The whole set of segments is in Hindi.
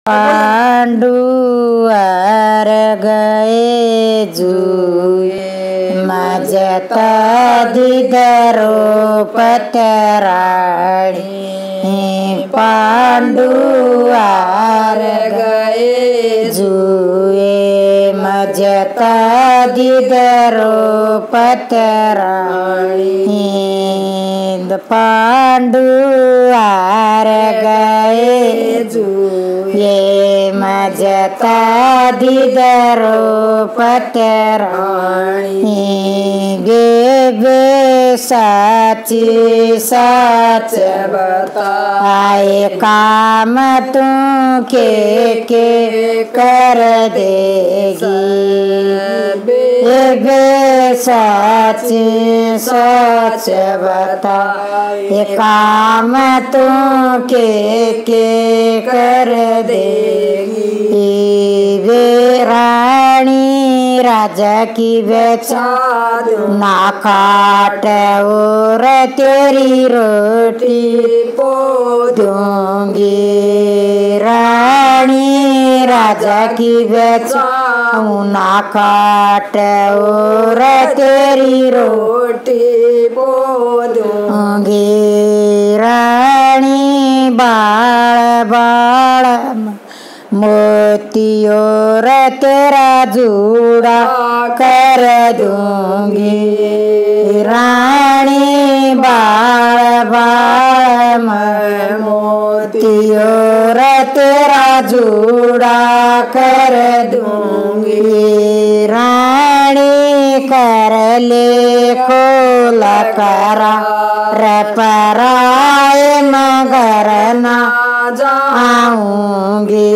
पांडु आर गए जुए मजता दिदरो पतराणी। पांडु आर गए जुए मजता दिदरो पतराणी। पांडु आर गए जुए मजता दिदरो पतराणी। गे साची साच बताए काम तू के कर देगी। गे साची सच बताए काम तू के कर देगी। वे रानी राजा की बेचा ना काट और तेरी रोटी पो दूंगी। रानी राजा की बेचा ना काट और तेरी रोटी पो दूंगी। रानी बाल बाल मोतियों तेरा जूड़ा कर दूंगी। रानी बाल बाल मोतियों तेरा जूड़ा कर दूंगी। रानी कर ले खोल करा पराए मगर ना जाऊंगी।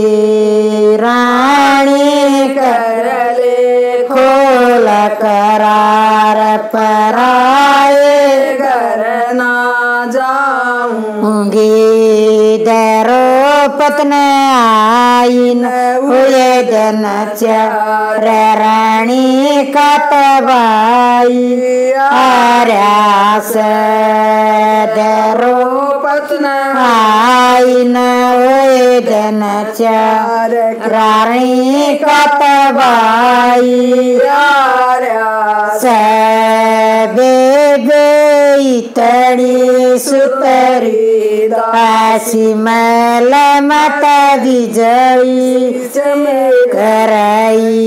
रानी कर ले खोल करार पराए घर ना जाऊंगी। दरो पत्न आईन हुए दिन चार रानी का तबाई आर्यास। दरो पत्न आईन हुए दिन चार रानी का तबाई आर्यास। बेतड़ी सुतरी दासी मल मत विजयी कराई।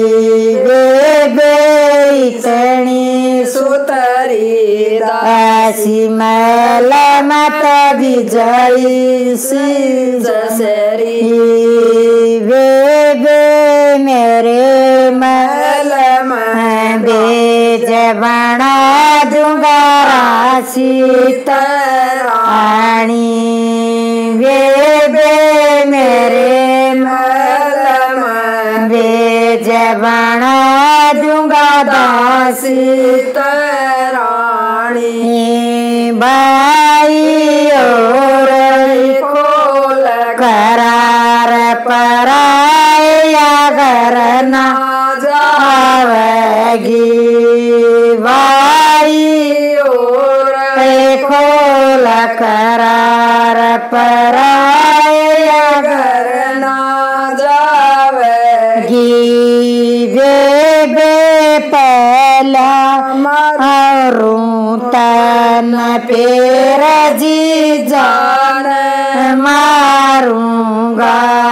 बेतड़ी सुतरी दासी मल मत विजयी सरी। मेरे महल में बेज बना दूंगा राशि तरानी। मेरे महल में बेज बना दूंगा दासी तरानी। भाई और खोल करार पराया घर ना जावेगी। भाई और खोल करार पराया घर ना जावेगी। पहला मारूं तन पेर जी जान मारूंगा।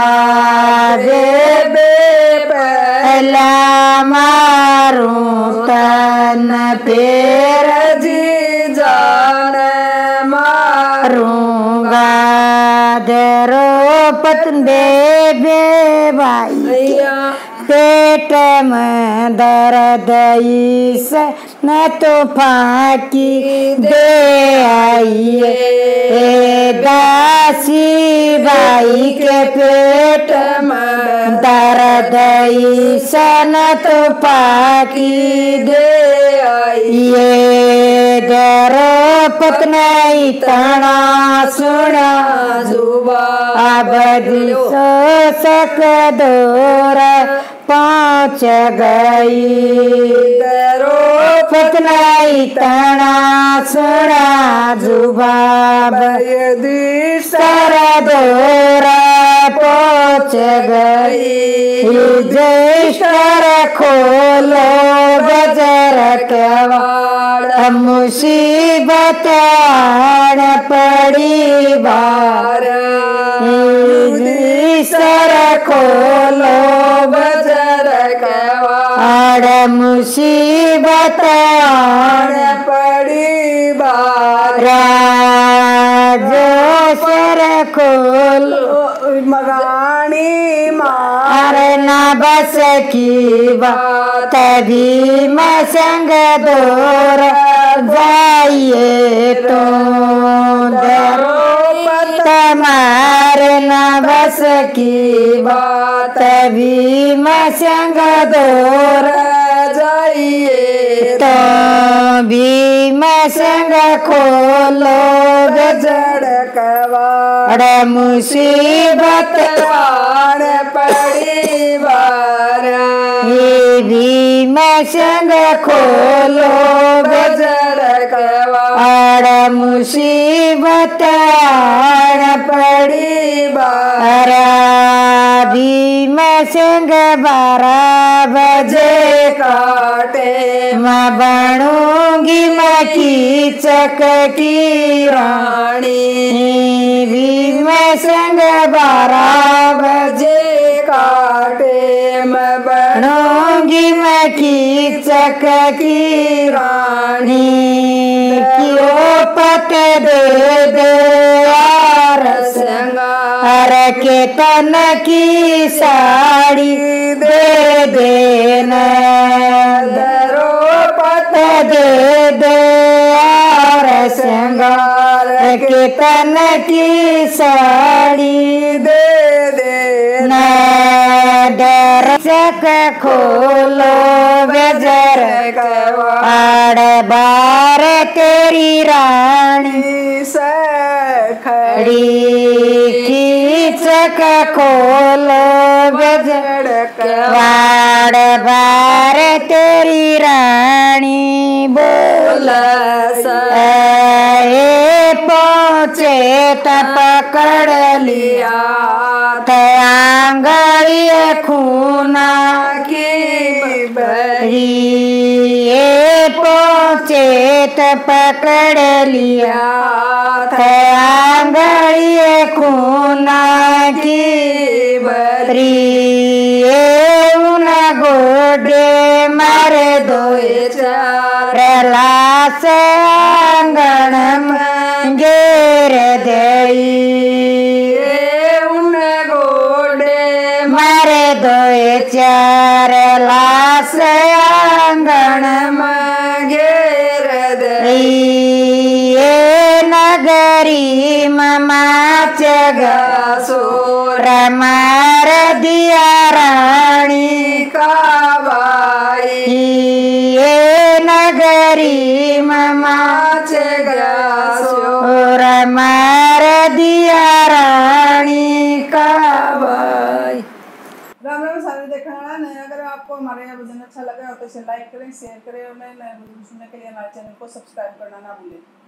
पहला मारूं तन पेर जी जान मारूंगा। दरो पत्न बेबे भाई पेट में दर्द इस न तो फाकी दे आइए। दासी भाई के पेट में दर्द इस न तो फाकी दे आइए। दरो पत्न इतना सुना जुबा अब सक दूर पहुँच गई। दरो पत्न इतना सुना जुबा सर दूर पहुँच गई रजिस्टर खोलो बजर कवाड़ मुसीबत आन पड़ी बार रजिस्टर खोलो बजर कवाड़ मुसीबत आन पड़ी बार जोसर खोलो मगानी मार न बस की बात भी मसंग दूर जाइए तो मार न बस की बात भी मसंग दूर जाइए तो भी मसंग खोलो गजड़ कवाड़ मुसीबत आन पड़ी बार ये भी मसंग खोलो गजड़ कवाड़ मुसीबत आन पड़ी बार भी मसंग 12 बजे काटे मैं बनूंगी मैं कीचक की रानी भी मैं संग 12 बजे काटे मैं बनूंगी मैं कीचक की रानी क्यों पत दे यार संगार के तन की साड़ी दे देना पत दे यार संगार के तन की साड़ी दे देना दरसक खोलो बजर कवाड़ बार तेरी रानी खड़ी कीचक खोलो बजर कवाड़ बार तेरी रानी बोल पहुँचे त पकड़ लिया आंगड़िए खूना की बरी पहुँचे त पकड़ लिया आंगड़िए खूना की बरी उन गोडे मारे दो चार लाश आंगण में घेर दई उन गोडे मारे दो चार लाश आंगण में घेर दई नगरी ममाच गसोर मार दिया रानी का नगरी ममाच गसोर मार दिया रानी का भाई। राम राम सारे देखने वाला नहीं, अगर आपको हमारे यह भजन अच्छा लगा हो तो इसे लाइक करें, शेयर करें और नए नए भजन सुनने के लिए हमारे चैनल को सब्सक्राइब करना ना भूलें।